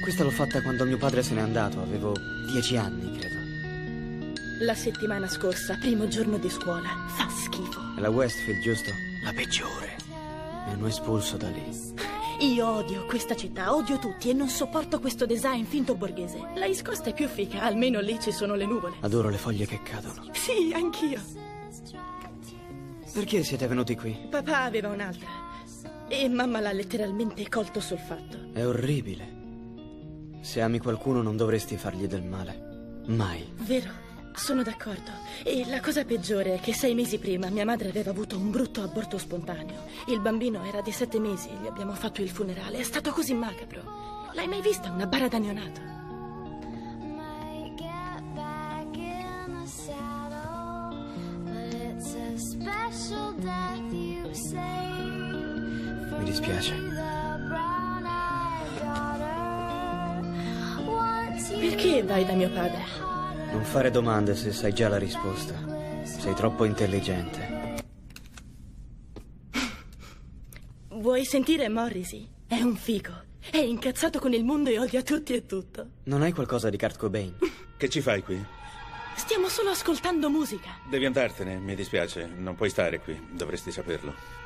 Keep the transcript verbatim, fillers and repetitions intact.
Questa l'ho fatta quando mio padre se n'è andato. Avevo dieci anni, credo. La settimana scorsa, primo giorno di scuola. Fa schifo. È la Westfield, giusto? La peggiore. Mi hanno espulso da lì. Io odio questa città, odio tutti e non sopporto questo design finto borghese. La East Coast è più fica, almeno lì ci sono le nuvole. Adoro le foglie che cadono. Sì, anch'io. Perché siete venuti qui? Papà aveva un'altra e mamma l'ha letteralmente colto sul fatto. È orribile. Se ami qualcuno non dovresti fargli del male. Mai. Vero, sono d'accordo. E la cosa peggiore è che sei mesi prima mia madre aveva avuto un brutto aborto spontaneo. Il bambino era di sette mesi, gli abbiamo fatto il funerale. È stato così macabro. L'hai mai vista una bara da neonato? Mi dispiace. Perché vai da mio padre? Non fare domande se sai già la risposta. Sei troppo intelligente. Vuoi sentire Morrissey? È un figo. È incazzato con il mondo e odia tutti e tutto. Non hai qualcosa di Kurt Cobain? Che ci fai qui? Stiamo solo ascoltando musica. Devi andartene, mi dispiace. Non puoi stare qui, dovresti saperlo.